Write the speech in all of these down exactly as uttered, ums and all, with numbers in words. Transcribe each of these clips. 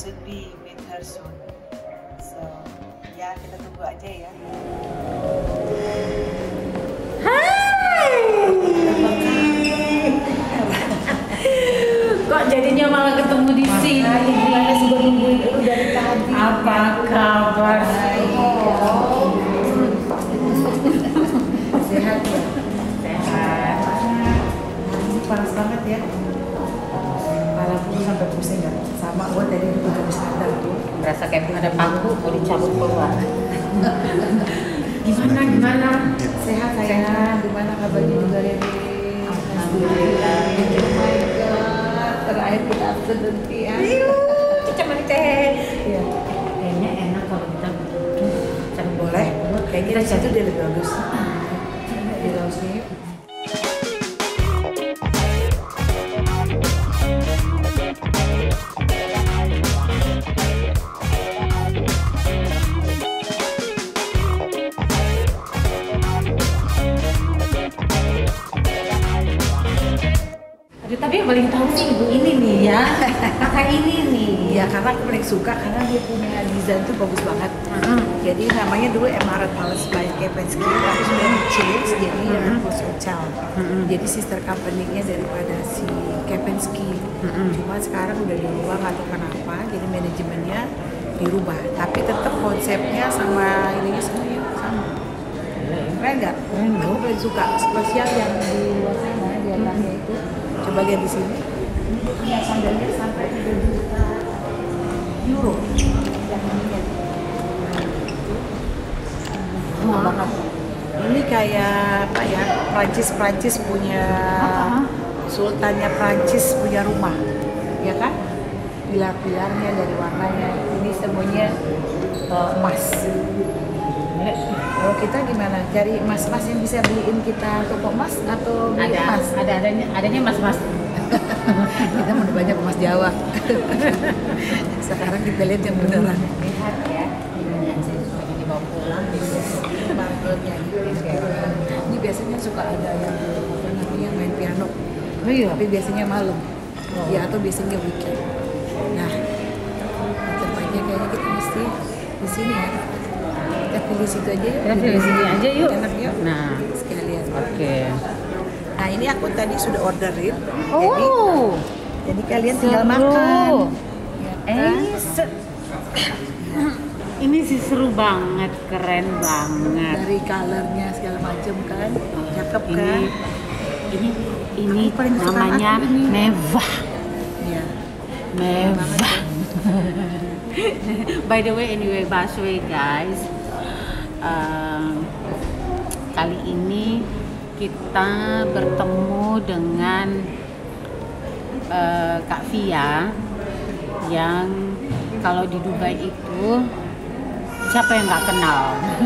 should be with her soon. So, ya kita tunggu aja ya. Hai. Kok jadinya malah ketemu di sini? Gimana sih gue nungguin lu dari tadi? Apa kabar? Oh. Sehat ya? Sehat. Ini panas banget ya. Kepala gue sampai pusing kan. Sama gue tadi juga habis sadar tuh. Berasa kayak ada paku mau dicabut keluar. Gimana gimana? Sehat sayang. Gimana kabarnya juga Rere? Alhamdulillah. Oh my god. Terakhir kita absen ya. Cuma teh. Iya. Kayaknya enak kalau kita cari Boleh. Kayaknya di situ dia lebih bagus. Di lautnya. Aduh, tapi yang paling tahu sih ibu ini nih ya. Kakak ini nih. Ya karena aku paling suka karena dia punya desain tuh bagus banget. Uh-huh. Jadi namanya dulu Emarat Palace by Kempinski, tapi sudah di change jadi Uh-huh. Rose Hotel. Uh-huh. Jadi sister company-nya daripada si Kempinski. Uh-huh. Cuma sekarang udah dirubah nggak tahu kenapa, jadi manajemennya dirubah. Tapi tetap konsepnya sama ininya semuanya sama. Keren nggak? Keren, Aku paling suka spesial yang di luar sana di atasnya itu. Coba lihat di sini. Ini sandalnya sampai tiga juta euro. Yang ini. Mahal banget. Ini kayak apa ya? Prancis-Prancis punya sultannya Prancis punya rumah. Ya kan? Pilar-pilarnya dari warnanya. Ini semuanya uh, emas. Kalau kita gimana? Cari emas-emas yang bisa beliin kita toko emas atau beli Ada, emas? ada adanya, adanya mas-mas. Kita mau banyak emas Jawa. Sekarang kita lihat yang beneran. Lihat ya, ini aja supaya dibawa pulang. Martelnya gitu. Ini biasanya suka ada yang apa namanya main piano. Oh iya. Tapi biasanya malam. Oh. Ya atau biasanya weekend. Nah, tempatnya kayaknya kita mesti di sini ya. Kita pilih situ aja. Kita pilih sini aja yuk. Enak yuk. Nah, Sekalian. oke. Nah ini aku tadi sudah orderin. Oh. Jadi, jadi kalian tinggal Seru. makan. Ya kan? Eh, se- ini sih seru banget, keren banget. Dari colornya segala macam kan, cakep Ini, kan? ini, ini Aku paling suka namanya aku ini. mewah, Iya. mewah. By the way, anyway, busway guys. Um, kali ini kita bertemu dengan uh, Kak Via yang kalau di Dubai itu siapa yang nggak kenal?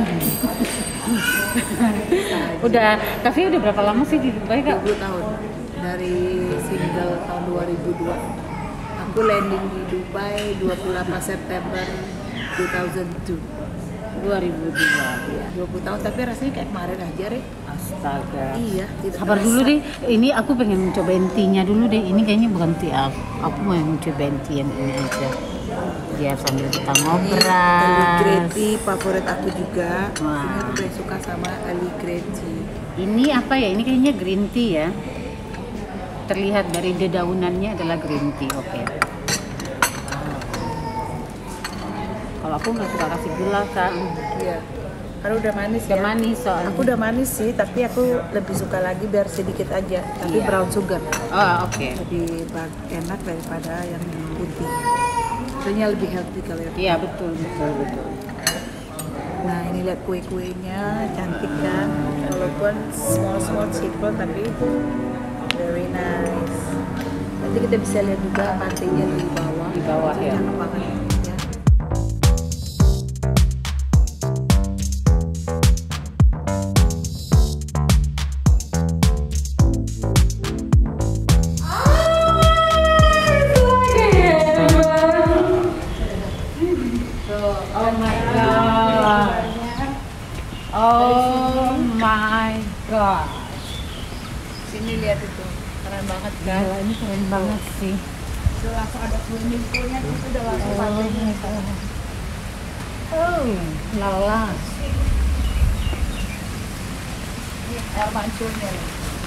Udah, Kak Via udah berapa lama sih di Dubai Kak? dua puluh tahun dari single tahun dua ribu dua. Aku landing di Dubai dua puluh delapan September dua ribu dua. dua ribu dua. Ya, dua puluh tahun tapi rasanya kayak kemarin aja, Re. Astaga. Iya, tidak Sabar terasa. dulu deh. Ini aku pengen mencoba tea-nya dulu deh. Ini kayaknya bukan tea aku. Aku mau yang mencoba tea yang ini aja. Biar sambil kita Ini ngobrol. Aligreti favorit aku juga. Wah. Ini aku paling suka sama Aligreti. Ini apa ya? Ini kayaknya green tea ya. Terlihat dari dedaunannya adalah green tea. Oke. Kalau aku nggak suka kasih gula Kak. Iya. Karena udah manis Udah ya. manis soalnya. Aku udah manis sih, tapi aku lebih suka lagi biar sedikit aja. Tapi Iya. brown sugar. Oh oke. Lebih bag- enak daripada yang putih. Tentunya lebih healthy kalau yang. Iya betul betul betul. Nah ini lihat kue-kuenya cantik kan. Walaupun small small simple tapi very nice. Nanti kita bisa lihat juga pantainya di bawah. Di bawah, Itu ya. cakep banget. Ya. Oh my god. Oh my god. Sini lihat itu, keren banget kan? Gila, ini keren banget sih. Itu langsung ada swimming poolnya, itu udah langsung pantainya. Oh, lala. Ini air mancurnya nih.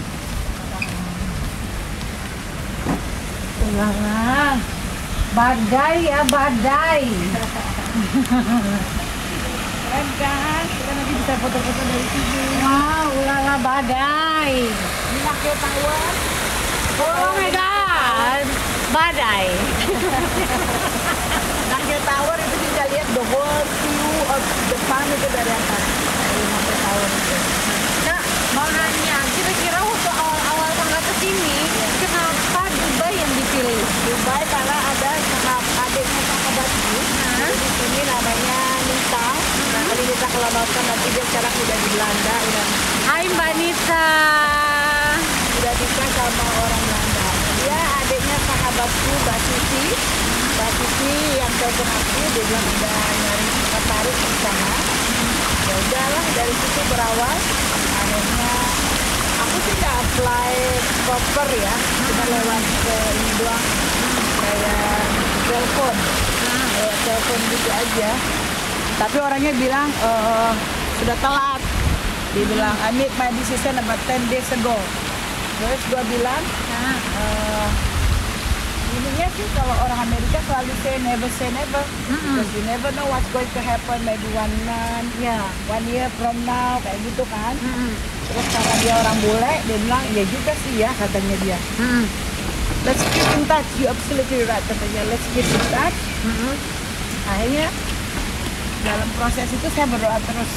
Lala. Badai ya, badai. Keren kan? Kita nanti bisa foto-foto dari sini. Wow, lala badai. Ini Nakil Tower. Oh my god. Badai. Nakil Tower itu bisa lihat the whole view of depan itu dari atas. Dari Nakil Tower itu. Nah, mau nanya, kira-kira waktu awal-awal tanggal ke sini, kenapa Dubai yang dipilih? Dubai karena ada sahabat adiknya sahabatku. Hah? Di sini namanya Nita. Nah, kalau Nita kalau nonton nanti dia sekarang udah di Belanda, udah Hai Mbak Nita. udah nikah sama orang Belanda. Dia adiknya sahabatku Mbak Sisi. Mbak Sisi yang telepon aku, dia bilang udah nyari tertarik di sana. Ya udahlah, dari situ berawal. Akhirnya aku sih nggak apply proper ya, cuma lewat ke ini doang, kayak telepon, kayak telepon gitu aja. Tapi orangnya bilang eh, sudah telat. Dia bilang I made my decision about ten days ago. Terus gua bilang, Nah, eh, ininya sih kalau orang Amerika selalu say never say never, because you never know what's going to happen, maybe one month, ya. one year from now, kayak gitu kan. Mm-mm. Terus karena dia orang bule, dia bilang, ya juga sih ya, katanya dia. Mm-mm. Let's keep in touch, you absolutely right, katanya. Let's keep in touch. Mm-mm. Akhirnya, dalam proses itu saya berdoa terus.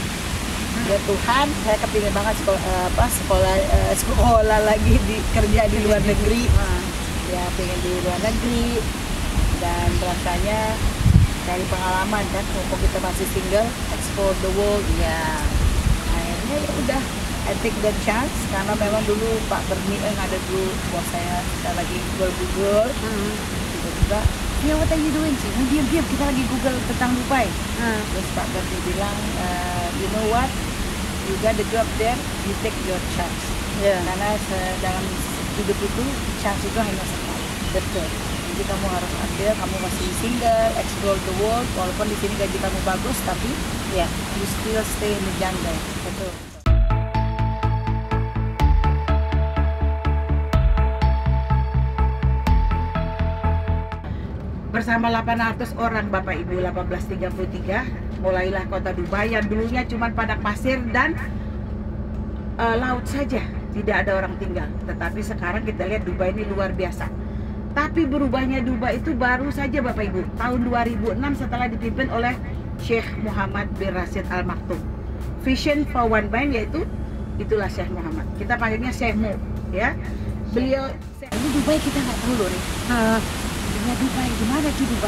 Ya Tuhan, saya kepingin banget sekolah, eh, apa, sekolah, eh, sekolah lagi, di, kerja di luar negeri. Ya, pengen di luar negeri. Dan rasanya cari pengalaman kan, mumpung kita masih single, explore the world. Ya. Akhirnya ya udah, I take the chance karena memang dulu Pak Berni yang ada dulu bos saya, kita lagi google-google, Mm. tiba-tiba, ya what are you doing sih? Nah, diam-diam kita lagi google tentang Dubai. Mm. Terus Pak Berni bilang, "Eh, you know what, you got the job there, you take your chance. Ya. Karena se- dalam hidup itu chance itu hanya sekali. Betul. Jadi kamu harus ambil, kamu masih single, explore the world, walaupun di sini gaji kamu bagus, tapi Ya. you still stay in the jungle." Betul. Bersama delapan ratus orang Bapak Ibu, delapan belas tiga puluh tiga, mulailah kota Dubai yang dulunya cuma padang pasir dan eh, laut saja, tidak ada orang tinggal. Tetapi sekarang kita lihat Dubai ini luar biasa. Tapi berubahnya Dubai itu baru saja Bapak Ibu, tahun dua ribu enam setelah dipimpin oleh Sheikh Muhammad bin Rashid Al Maktoum. Vision for One Bank, yaitu itulah Sheikh Muhammad. Kita panggilnya Sheikh Mu, ya. Beliau ini Dubai kita nggak tahu loh, Rik. Ah, Ya Dubai, gimana sih Dubai?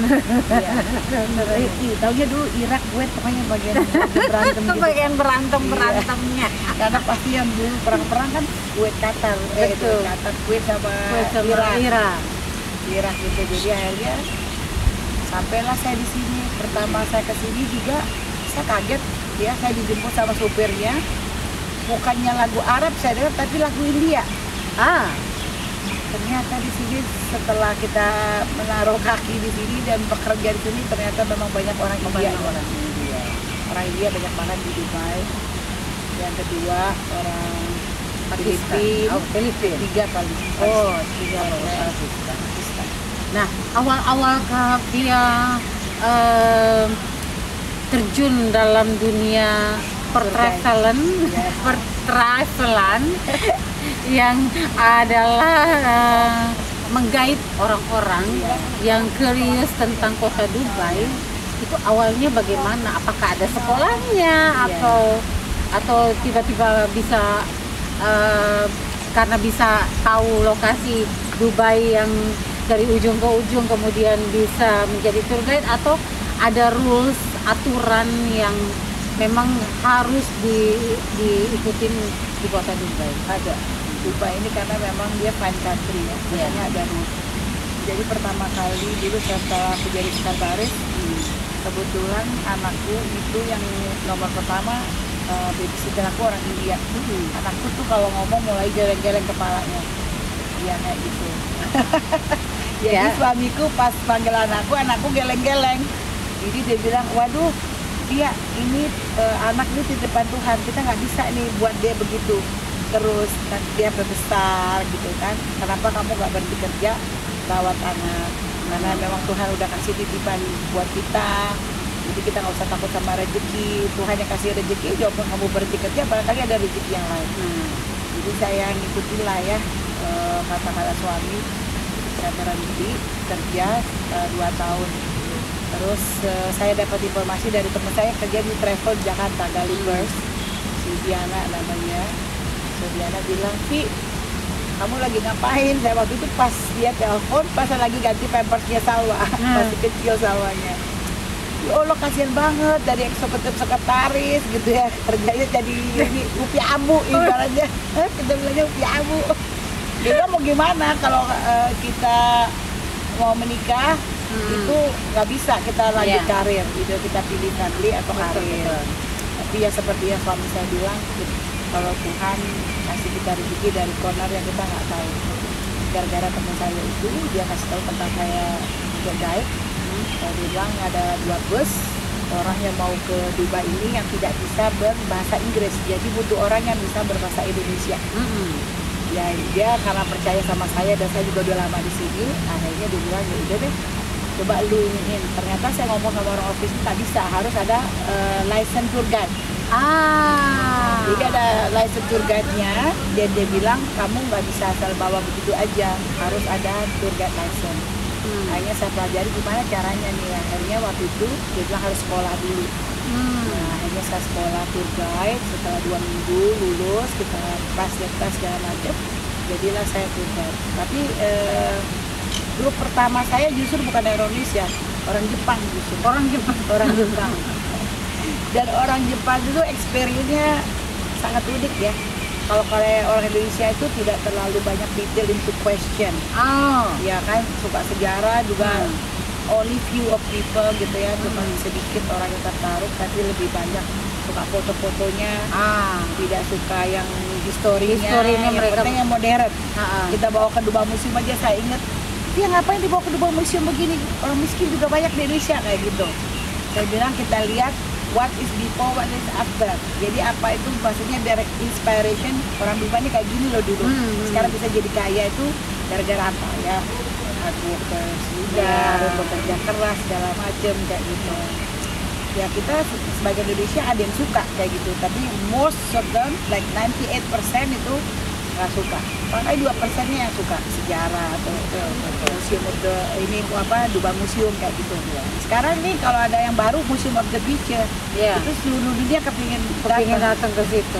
Iya, taunya dulu Irak, Kuwait, pokoknya bagian berantem gitu. bagian berantem berantemnya. Karena pasti yang dulu perang-perang kan Kuwait Qatar, eh itu Betul. Qatar, Kuwait sama Sama Irak, Irak. Irak gitu. Jadi akhirnya sampailah saya di sini. Pertama saya ke sini juga saya kaget, ya saya dijemput sama supirnya. Bukannya lagu Arab saya dengar, tapi lagu India. Ah, Ternyata di sini setelah kita menaruh kaki di sini dan bekerja di sini, ternyata memang banyak orang India. banyak orang India. Orang India banyak banget di Dubai. Yang kedua orang Pakistan. Filipina. Oh, Filipina. Tiga kali. Oh, tiga Sama kali. Pakistan. Pakistan. Nah, awal-awal ke- dia eh, terjun dalam dunia pertravelan, Ya. pertravelan yang adalah eh, menggait orang-orang yang curious tentang kota Dubai. Itu awalnya bagaimana? Apakah ada sekolahnya atau atau tiba-tiba bisa eh, karena bisa tahu lokasi Dubai yang dari ujung ke ujung kemudian bisa menjadi tour guide, atau ada rules, aturan yang memang harus di, diikutin di kota Dubai? Ada. Dubai ini karena memang dia fine country ya. Biasanya ada rules. Jadi pertama kali dulu saya setelah aku jadi sekretaris, kebetulan anakku itu yang nomor pertama, uh, babysitter aku orang India. Anakku tuh kalau ngomong mulai geleng-geleng kepalanya. Iya kayak gitu. Jadi Ya. suamiku pas panggil anakku, anakku geleng-geleng. Jadi dia bilang, waduh, dia ini eh, anak ini titipan Tuhan, kita nggak bisa nih buat dia begitu terus, nanti dia berbesar gitu kan. Kenapa kamu nggak berhenti kerja rawat anak? Karena memang Tuhan udah kasih titipan buat kita. Jadi kita nggak usah takut sama rezeki. Tuhan yang kasih rezeki, walaupun kamu berhenti kerja, barangkali ada rezeki yang lain. Hmm. Jadi saya ngikutin lah ya eh, kata-kata suami. Saya berhenti kerja eh, dua tahun. Terus eh, saya dapat informasi dari teman saya kerja di travel Jakarta, Galibers, si Diana namanya. Si Diana bilang, Vi, kamu lagi ngapain? Saya waktu itu pas dia telepon, pas saya lagi ganti pampersnya Salwa, Hmm. masih kecil Salwanya. Ya Allah, kasihan banget dari eksekutif sekretaris gitu ya, kerjanya jadi ini upi abu ibaratnya. Eh, kita bilangnya upi abu. Dia bilang, mau gimana kalau eh, kita mau menikah, Hmm. itu nggak bisa kita lanjut Iya. karir, gitu kita pilih family atau Betul, karir. betul. Tapi ya seperti yang suami saya bilang, kalau Tuhan kasih kita rezeki dari corner yang kita nggak tahu. Gara-gara teman saya itu, dia kasih tahu tentang saya tour guide. Saya bilang ada dua bus orang yang mau ke Dubai ini yang tidak bisa berbahasa Inggris, jadi butuh orang yang bisa berbahasa Indonesia. Mm-mm. Ya dia karena percaya sama saya dan saya juga udah lama di sini, akhirnya dia bilang ya udah deh, coba lu iniin. Ternyata saya ngomong sama orang office tak bisa, harus ada uh, license tour guide. Ah. Jadi ada license tour guide-nya, dan dia bilang kamu nggak bisa asal bawa begitu aja, harus ada tour guide license. Hmm. Akhirnya saya pelajari gimana caranya nih. Akhirnya waktu itu dia bilang harus sekolah dulu. Hmm. Nah, akhirnya saya sekolah tour guide, setelah dua minggu lulus, kita pas tes segala macam, jadilah saya tour guide. Tapi eh, grup pertama saya justru bukan dari Indonesia, orang Jepang justru. Orang Jepang. Orang Jepang. Dan orang Jepang itu experience-nya sangat unik ya. Kalau kalau orang Indonesia itu tidak terlalu banyak detail into question. Oh. Ya kan, suka sejarah juga. Hmm. Only few of people gitu ya, cuma sedikit orang yang tertarik, tapi lebih banyak suka foto-fotonya, Ah. tidak suka yang historinya, Historinya yang mereka- penting yang modern. Ah. Kita bawa ke Dubai Museum aja, saya inget, dia ngapain dibawa ke Dubai Museum begini, orang miskin juga banyak di Indonesia kayak gitu. Saya bilang kita lihat what is before, what is after. Jadi apa itu maksudnya direct inspiration, orang Dubai ini kayak gini loh dulu. Hmm. Sekarang bisa jadi kaya itu gara-gara apa ya? Advokat juga, Ya. harus bekerja keras segala macem kayak gitu. Ya kita se- sebagai Indonesia ada yang suka kayak gitu, tapi most of them like ninety-eight percent itu nggak suka. Pakai dua persennya yang suka sejarah atau museum of the ini apa Dubai Museum kayak gitu. Sekarang nih kalau ada yang baru Museum of the Future, Ya. itu seluruh dunia kepingin Pengen datang. datang ke situ.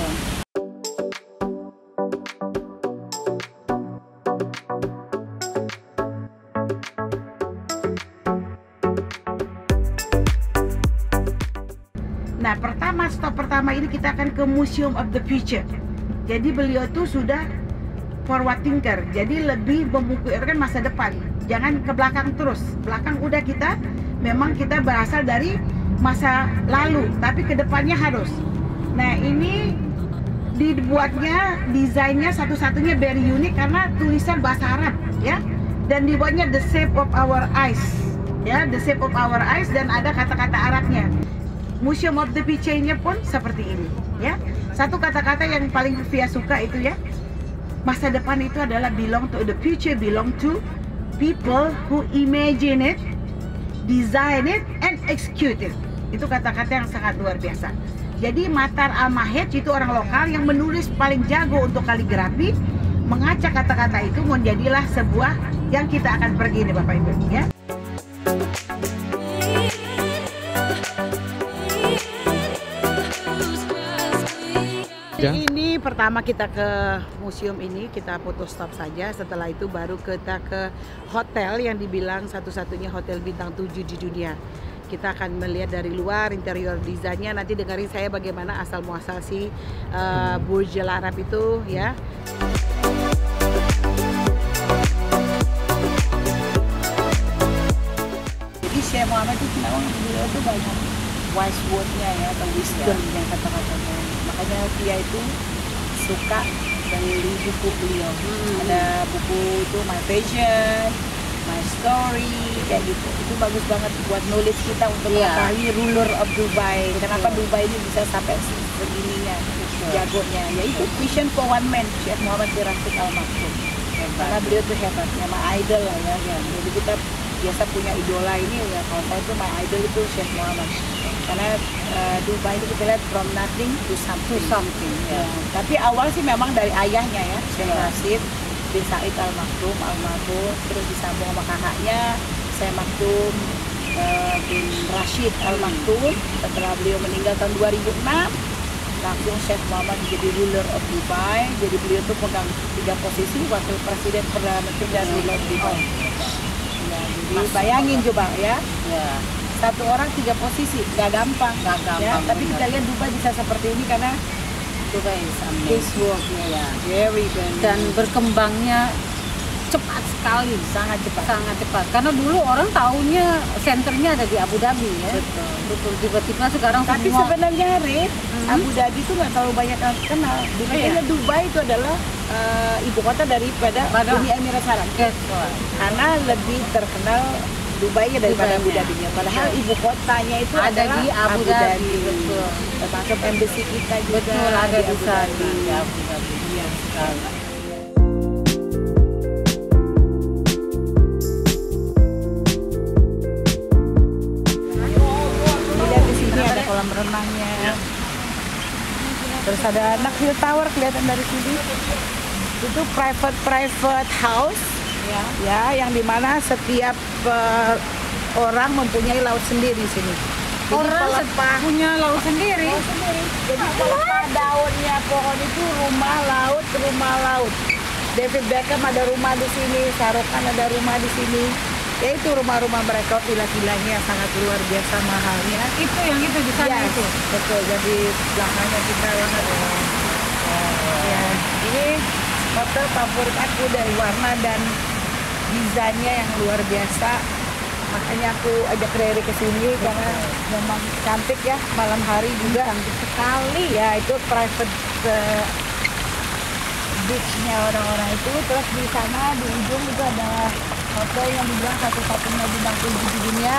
Nah, pertama stop pertama ini kita akan ke Museum of the Future. Jadi beliau tuh sudah forward thinker, jadi lebih memikirkan masa depan. Jangan ke belakang terus. Belakang udah kita, memang kita berasal dari masa lalu, tapi ke depannya harus. Nah, ini dibuatnya desainnya satu-satunya very unik karena tulisan bahasa Arab ya, dan dibuatnya the shape of our eyes ya, the shape of our eyes, dan ada kata-kata Arabnya. Museum of the Future-nya pun seperti ini ya. Satu kata-kata yang paling Via suka itu ya, masa depan itu adalah belong to the future, belong to people who imagine it, design it, and execute it. Itu kata-kata yang sangat luar biasa. Jadi Matar Al-Mahed itu orang lokal yang menulis paling jago untuk kaligrafi, mengacak kata-kata itu menjadilah sebuah yang kita akan pergi nih Bapak Ibu ya. Ini pertama kita ke museum ini, kita foto stop saja. Setelah itu baru kita ke hotel yang dibilang satu-satunya hotel bintang tujuh di dunia. Kita akan melihat dari luar interior desainnya. Nanti dengerin saya bagaimana asal muasal si uh, Burj Al Arab itu ya. Jadi Syekh Muhammad itu memang beliau itu banyak wise word-nya ya, atau wisdom-nya kata-katanya. Makanya dia itu suka beli buku beliau. Hmm. Ada buku itu My Passion, My story kayak gitu. Itu bagus banget buat knowledge kita untuk Iya. mengetahui ruler of Dubai. Betul. Kenapa Dubai ini bisa sampai begininya, jagonya. Yaitu vision for one man, Syekh Muhammad bin Rashid Al Maktoum. Karena beliau tuh hebat, nama idol lah ya. ya. Jadi kita biasa punya idola ini ya. Kalau saya tuh my idol itu Syekh Muhammad. Karena uh, Dubai itu kita lihat from nothing to something. To something, Ya. ya. Tapi awal sih memang dari ayahnya ya, Syekh Ya. Rashid bin Said Al Maktoum Al-Maktoum, terus disambung sama kakaknya Syekh Maktoum uh, bin Rashid Al Maktoum. Setelah beliau meninggal tahun dua ribu enam, langsung Syekh Muhammad menjadi ruler of Dubai. Jadi beliau tuh pegang tiga posisi, wakil presiden, perdana menteri, dan ruler Dubai. Ya, jadi bayangin coba ya, Ya. satu orang tiga posisi, gak gampang. Gak gampang, Ya, tapi benar. kita lihat Dubai bisa seperti ini karena Dubai is amazing. this work ya, very very Dan berkembangnya cepat sekali, sangat cepat. sangat cepat. Karena dulu orang tahunya senternya ada di Abu Dhabi ya. Betul. Betul, tiba-tiba sekarang Tapi semua sebenarnya Rif, Mhm. Abu Dhabi itu nggak terlalu banyak yang kenal. Dulunya Iya. Dubai itu adalah uh, ibu kota daripada Pada- Uni Emirat Arab. Betul. Karena lebih terkenal Dubainya daripada Abu Dubainya. Dhabi-nya. Padahal ibu kotanya itu Ada adalah di Abu Dhabi, betul. Termasuk embassy kita juga Betul, ada di Abu sana Dhabi. di Abu Dhabi. Iya sekali. Lihat di sini ada kolam renangnya. Terus ada Nakhl Tower kelihatan dari sini. Itu private private house Ya. ya, yang dimana setiap eh, orang mempunyai laut sendiri di sini. Jadi Orang pelepah punya laut sendiri. laut sendiri. Jadi pelepah daunnya pohon itu rumah laut, rumah laut. David Beckham ada rumah di sini, Shah Rukh Khan ada rumah di sini. Ya itu rumah-rumah mereka, villa-villanya yang sangat luar biasa mahalnya. Itu yang itu di sana Yes, itu. betul. Jadi belakangnya kita banget. Ya, ini hotel favorit aku dari warna dan desainnya yang luar biasa. Makanya aku ajak Rere ke sini karena memang cantik ya, malam hari juga. Cantik sekali. Ya, itu private uh, beach-nya orang-orang itu. Terus di sana di ujung itu ada hotel yang dibilang satu-satunya bintang tujuh di dunia.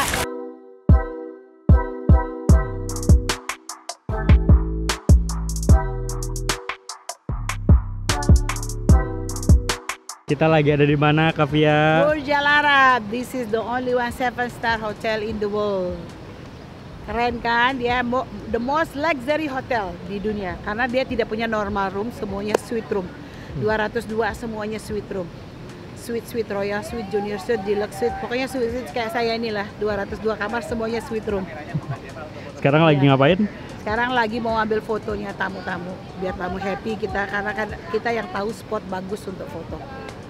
Kita lagi ada di mana, Kavia? Burj Al Arab. This is the only one seven star hotel in the world. Keren kan? Dia mo the most luxury hotel di dunia karena dia tidak punya normal room, semuanya suite room. dua ratus dua semuanya suite room. Suite suite royal, suite junior suite, deluxe suite. Pokoknya suite, suite kayak saya inilah, dua ratus dua kamar semuanya suite room. Sekarang lagi Iya. ngapain? Sekarang lagi mau ambil fotonya tamu-tamu biar tamu happy kita karena kan kita yang tahu spot bagus untuk foto.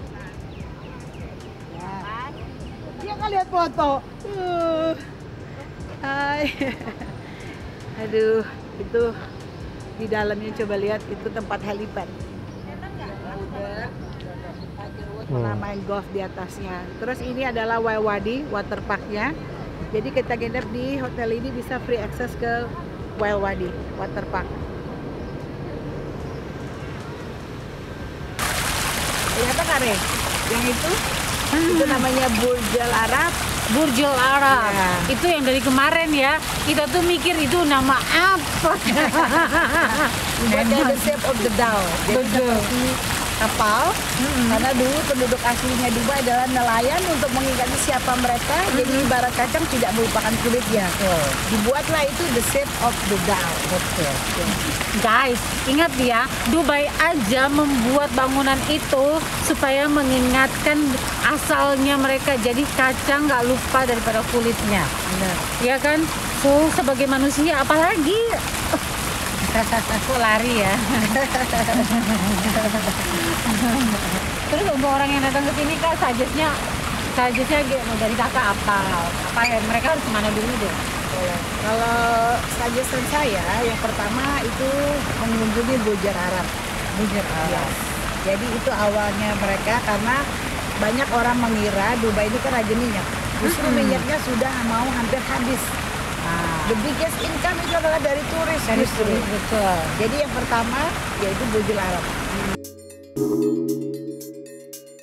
Ya. Dia nggak lihat foto. Uh. Hai. Aduh, itu di dalamnya coba lihat itu tempat helipad. Oh. Nah, main golf di atasnya. Terus ini adalah Wadi water parknya. Jadi kita nginep di hotel ini bisa free access ke Wadi water park. Lihat kan Re? Yang itu? Itu namanya Burj Al Arab. Burj Al Arab. Ya. Itu yang dari kemarin ya. Kita tuh mikir itu nama apa? Dibuat dari the shape of the doll. Jadi Betul. seperti kapal. Karena dulu penduduk aslinya Dubai adalah nelayan untuk mengingati siapa mereka. Jadi ibarat kacang tidak melupakan kulitnya. Dibuatlah itu the shape of the doll. Betul. Guys, ingat ya, Dubai aja membuat bangunan itu supaya mengingatkan asalnya mereka. Jadi kacang nggak lupa daripada kulitnya. Benar. Ya kan? So, sebagai manusia apalagi kok lari ya. Terus untuk orang yang datang ke sini kan suggest-nya suggest-nya mau dari kakak apa? Apa ya? Mereka harus kemana dulu deh? Kalau suggestion saya, yang pertama itu mengunjungi Burj Al Arab. Burj Al Arab. Jadi itu awalnya mereka karena banyak orang mengira Dubai ini kan raja minyak. Justru minyaknya sudah mau hampir habis. The biggest income itu adalah dari turis. Dari justru. turis, betul. Jadi yang pertama yaitu Burj Al Arab.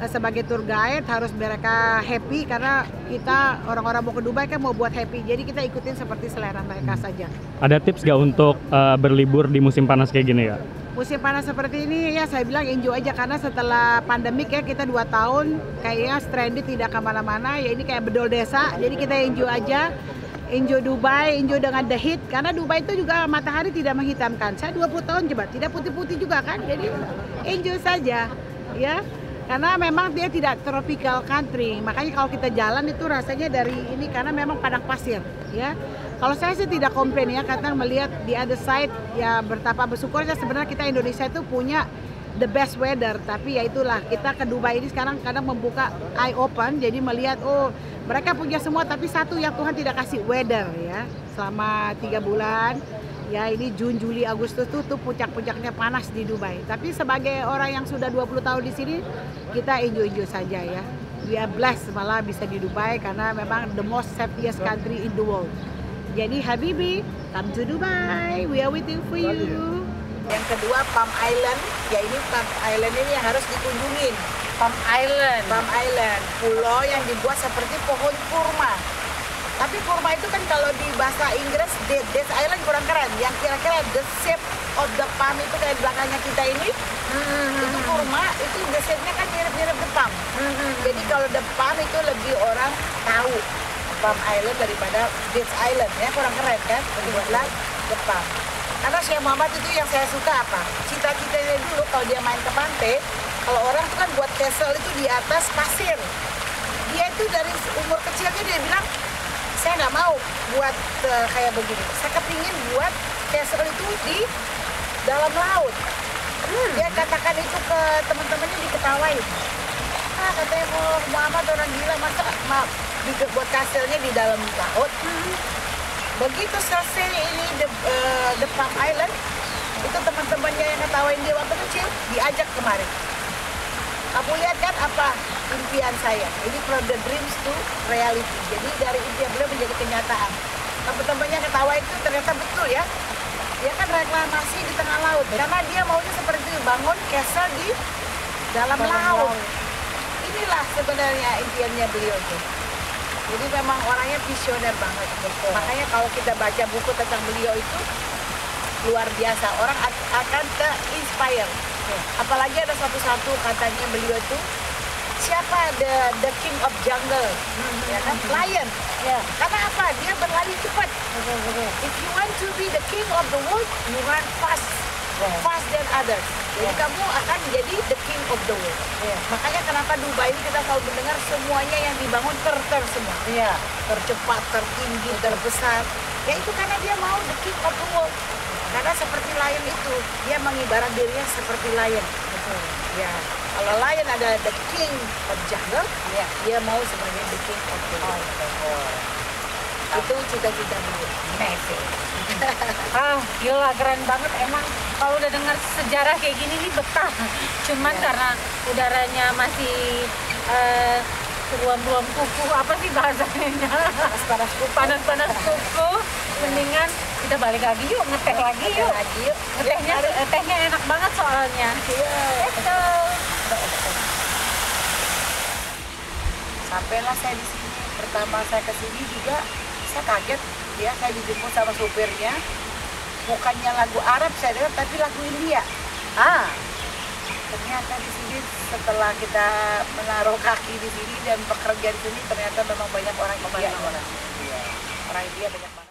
eh, sebagai tour guide harus mereka happy karena kita orang-orang mau ke Dubai kan mau buat happy. Jadi kita ikutin seperti selera mereka saja. Ada tips gak untuk uh, berlibur di musim panas kayak gini ya? Musim panas seperti ini ya saya bilang enjoy aja karena setelah pandemik ya kita dua tahun kayaknya stranded tidak kemana-mana ya ini kayak bedol desa jadi kita enjoy aja enjoy Dubai, enjoy dengan the heat karena Dubai itu juga matahari tidak menghitamkan saya dua puluh tahun coba tidak putih-putih juga kan jadi enjoy saja ya karena memang dia tidak tropical country makanya kalau kita jalan itu rasanya dari ini karena memang padang pasir ya. Kalau saya sih tidak komplain ya, karena melihat di other side ya betapa bersyukurnya sebenarnya kita Indonesia itu punya the best weather. Tapi ya itulah kita ke Dubai ini sekarang kadang membuka eye open, jadi melihat oh mereka punya semua tapi satu yang Tuhan tidak kasih weather ya selama tiga bulan. Ya ini Juni, Juli, Agustus tuh, tuh puncak-puncaknya panas di Dubai. Tapi sebagai orang yang sudah dua puluh tahun di sini kita enjoy-enjoy saja ya. We are blessed malah bisa di Dubai karena memang the most safest country in the world. Jadi Habibi, come to Dubai, we are waiting for you. Yang kedua Palm Island, ya ini Palm Island ini yang harus dikunjungin. Palm Island. Palm Island, pulau yang dibuat seperti pohon kurma. Tapi kurma itu kan kalau di bahasa Inggris, Dates Island kurang keren. Yang kira-kira the shape of the palm itu kayak belakangnya kita ini, hmm. itu kurma, itu the shape-nya kan mirip-mirip the palm. Hmm. Jadi kalau the palm itu lebih orang tahu. Palm Island daripada Dates Island ya kurang keren kan dibuatlah Jepang karena Syekh Muhammad itu yang saya suka apa cita-citanya dulu kalau dia main ke pantai kalau orang tuh kan buat castle itu di atas pasir dia itu dari umur kecilnya dia bilang saya nggak mau buat uh, kayak begini saya kepingin buat castle itu di dalam laut hmm. dia katakan itu ke teman-temannya diketawain ah katanya oh, Muhammad orang gila masa maaf buat kastilnya di dalam laut. Hmm. Begitu selesai ini the, uh, the Palm Island, itu teman-temannya yang ngetawain dia waktu kecil diajak kemarin. Kamu lihat kan apa impian saya? Ini from the dreams to reality. Jadi dari impian beliau menjadi kenyataan. Teman-temannya ketawain itu ternyata betul ya. Dia kan reklamasi di tengah laut. Karena dia maunya seperti itu, bangun castle di dalam laut. laut. Inilah sebenarnya impiannya beliau itu. Jadi memang orangnya visioner banget. Betul. Makanya kalau kita baca buku tentang beliau itu luar biasa. Orang akan ke-inspire. Okay. Apalagi ada satu-satu katanya beliau itu siapa the the king of jungle, hmm. ya kan? Lion. Yeah. Karena apa? Dia berlari cepat. Betul, betul. If you want to be the king of the world, you run fast. Yeah. Fast than others. Jadi yeah. kamu akan menjadi the king of the world. Yeah. Makanya kenapa Dubai ini kita selalu mendengar semuanya yang dibangun ter-ter semua. Yeah. Tercepat, tertinggi, terbesar. Ya itu karena dia mau the king of the world. Karena seperti lion itu, dia mengibarat dirinya seperti lion. Betul. Ya, kalau lion adalah the king of jungle, yeah. dia mau sebagai the king of the world. Oh, itu cita-cita beliau. Amazing. Ah, gila keren banget emang. Kalau udah dengar sejarah kayak gini nih betah. Cuman yeah. karena udaranya masih uh, ruam-ruam kuku, apa sih bahasanya? Panas-panas kuku. Panas-panas kuku. Mendingan kita balik lagi yuk, ngeteh lagi yuk. Lagi yuk. Ngetehnya, tehnya enak banget soalnya. Iya. Itu. Sampailah saya di sini. Pertama saya ke sini juga saya kaget ya, saya dijemput sama supirnya. Bukannya lagu Arab saya dengar, tapi lagu India. Ah, ternyata di sini setelah kita menaruh kaki di sini dan bekerja di sini ternyata memang banyak orang India. Orang India banyak banget.